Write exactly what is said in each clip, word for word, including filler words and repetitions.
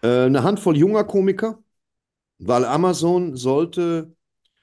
Äh, eine Handvoll junger Komiker, weil Amazon sollte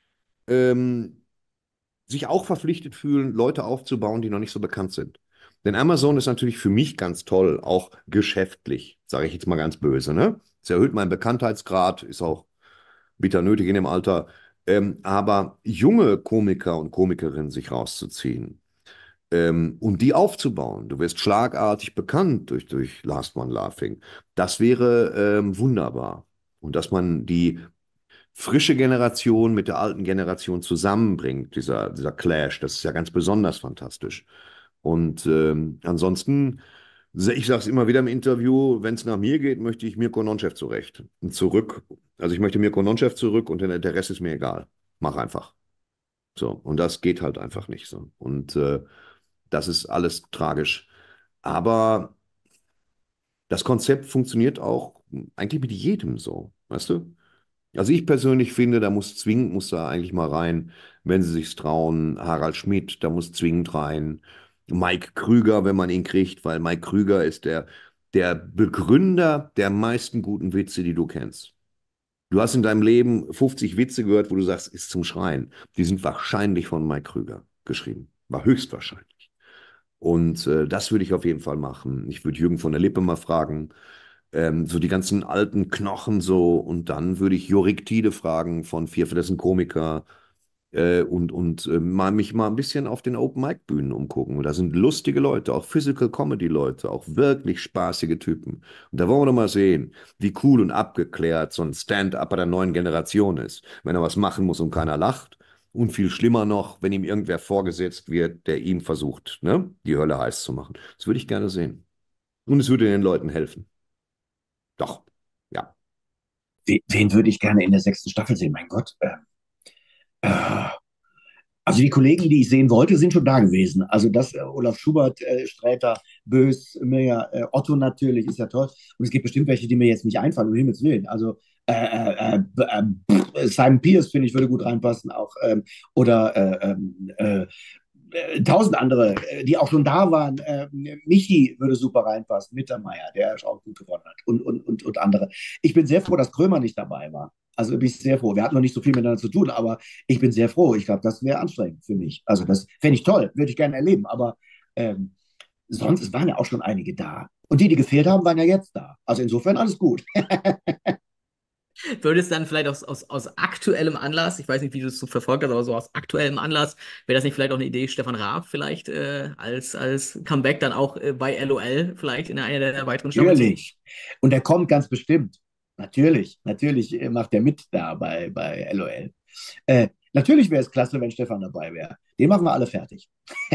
ähm, sich auch verpflichtet fühlen, Leute aufzubauen, die noch nicht so bekannt sind. Denn Amazon ist natürlich für mich ganz toll, auch geschäftlich, sage ich jetzt mal ganz böse, ne? Es erhöht meinen Bekanntheitsgrad, ist auch bitter nötig in dem Alter. Ähm, aber junge Komiker und Komikerinnen sich rauszuziehen ähm, und die aufzubauen, du wirst schlagartig bekannt durch, durch Last One Laughing, das wäre ähm, wunderbar. Und dass man die frische Generation mit der alten Generation zusammenbringt, dieser, dieser Clash, das ist ja ganz besonders fantastisch. Und ähm, ansonsten, ich sage es immer wieder im Interview, wenn es nach mir geht, möchte ich Mirko Nonchev zurecht. Und zurück. Also ich möchte Mirko Nonchev zurück und der, der Rest ist mir egal. Mach einfach. So. Und das geht halt einfach nicht so. Und äh, das ist alles tragisch. Aber das Konzept funktioniert auch eigentlich mit jedem so, weißt du? Also ich persönlich finde, da muss zwingend, muss da eigentlich mal rein, wenn sie sich trauen. Harald Schmidt, da muss zwingend rein. Mike Krüger, wenn man ihn kriegt, weil Mike Krüger ist der, der Begründer der meisten guten Witze, die du kennst. Du hast in deinem Leben fünfzig Witze gehört, wo du sagst, ist zum Schreien. Die sind wahrscheinlich von Mike Krüger geschrieben. War höchstwahrscheinlich. Und äh, das würde ich auf jeden Fall machen. Ich würde Jürgen von der Lippe mal fragen, ähm, so die ganzen alten Knochen so. Und dann würde ich Jorik Tiede fragen von Vier, das ist ein Komiker. Äh, und und äh, mal, mich mal ein bisschen auf den Open-Mic-Bühnen umgucken. Und da sind lustige Leute, auch Physical-Comedy-Leute, auch wirklich spaßige Typen. Und da wollen wir doch mal sehen, wie cool und abgeklärt so ein Stand-Upper der neuen Generation ist. Wenn er was machen muss und keiner lacht. Und viel schlimmer noch, wenn ihm irgendwer vorgesetzt wird, der ihm versucht, ne, die Hölle heiß zu machen. Das würde ich gerne sehen. Und es würde den Leuten helfen. Doch, ja. Wen, wen würde ich gerne in der sechsten Staffel sehen? Mein Gott. Äh, äh, also die Kollegen, die ich sehen wollte, sind schon da gewesen. Also das, äh, Olaf Schubert, äh, Sträter, Bös, Mirja, äh, Otto natürlich, ist ja toll. Und es gibt bestimmt welche, die mir jetzt nicht einfallen, um Himmels Willen. Also äh, äh, äh, äh, Simon Pierce, finde ich, würde gut reinpassen auch. Ähm, oder äh, ähm, äh, äh, tausend andere, äh, die auch schon da waren. Äh, Michi würde super reinpassen, Mittermeier, der auch gut gewonnen hat und, und, und, und andere. Ich bin sehr froh, dass Krömer nicht dabei war. Also bin ich sehr froh. Wir hatten noch nicht so viel miteinander zu tun, aber ich bin sehr froh. Ich glaube, das wäre anstrengend für mich. Also das fände ich toll, würde ich gerne erleben. Aber ähm, sonst es waren ja auch schon einige da. Und die, die gefehlt haben, waren ja jetzt da. Also insofern alles gut. Würde es dann vielleicht aus, aus, aus aktuellem Anlass, ich weiß nicht, wie du es so verfolgt hast, aber so aus aktuellem Anlass, wäre das nicht vielleicht auch eine Idee, Stefan Raab vielleicht äh, als, als Comeback dann auch äh, bei L O L vielleicht in einer der weiteren Staffeln? Natürlich. Und er kommt ganz bestimmt. Natürlich. Natürlich macht er mit da bei, bei L O L. Äh, natürlich wäre es klasse, wenn Stefan dabei wäre. Den machen wir alle fertig.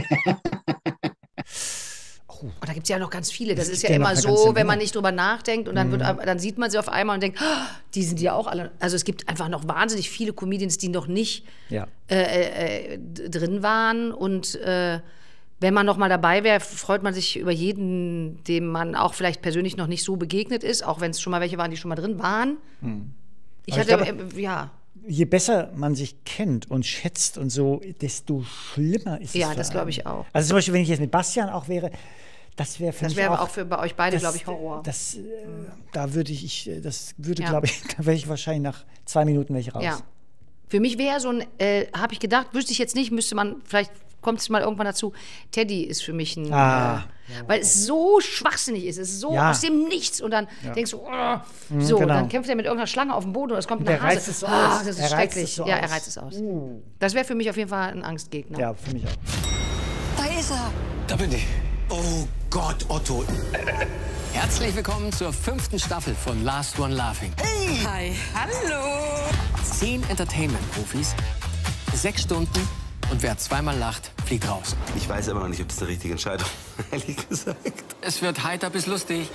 Und da gibt es ja noch ganz viele. Das Es ist gibt ja ja noch immer eine so, ganze wenn Menge. man nicht drüber nachdenkt und dann, wird, dann sieht man sie auf einmal und denkt, "Ah, die sind ja auch alle. Also es gibt einfach noch wahnsinnig viele Comedians, die noch nicht Ja. äh, äh, d- drin waren. Und äh, wenn man noch mal dabei wäre, freut man sich über jeden, dem man auch vielleicht persönlich noch nicht so begegnet ist, auch wenn es schon mal welche waren, die schon mal drin waren. Ich Aber ich hatte, glaube- äh, ja, Je besser man sich kennt und schätzt und so, desto schlimmer ist es. Ja, für das glaube einen. ich auch. Also zum Beispiel, wenn ich jetzt mit Bastian auch wäre, das wäre für das mich wäre auch, auch für bei euch beide, das- glaube ich, Horror. Das, äh, da würde ich, ich, äh, das würde, Ja. glaube ich, da wäre ich wahrscheinlich nach zwei Minuten wäre ich raus. Ja. Für mich wäre so ein, äh, habe ich gedacht, wüsste ich jetzt nicht, müsste man, vielleicht kommt es mal irgendwann dazu. Teddy ist für mich ein, Ah. äh, weil es so schwachsinnig ist, es ist so Ja. aus dem Nichts und dann denkst du, oh, so, genau. dann kämpft er mit irgendeiner Schlange auf dem Boden und es kommt Und eine der Hase. reißt es so Ah, aus. das ist Er reißt schrecklich. es so ja, er aus. reißt es aus. Das wäre für mich auf jeden Fall ein Angstgegner. Ja, für mich auch. Da ist er. Da bin ich. Oh Gott, Otto. Herzlich willkommen zur fünften Staffel von Last One Laughing. Hi. Hallo. Zehn Entertainment-Profis, sechs Stunden und wer zweimal lacht, fliegt raus. Ich weiß immer noch nicht, ob das die richtige Entscheidung ist, ehrlich gesagt. Es wird heiter bis lustig.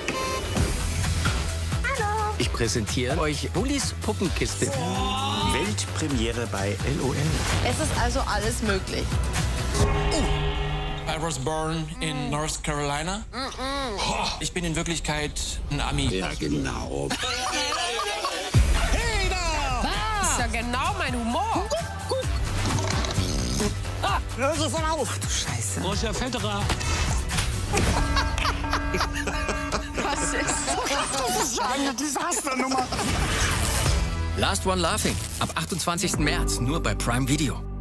Hallo. Ich präsentiere euch Bullis Puppenkiste. Weltpremiere bei L O L. Es ist also alles möglich. I was born in North Carolina. Ich bin in Wirklichkeit ein Ami. Ja, genau. Hey da! Das ist ja genau mein Humor. Ah, hör sofort auf. Du Scheiße. Roger Federer. Was ist das? Eine Desasternummer. Last One Laughing ab achtundzwanzigsten März nur bei Prime Video.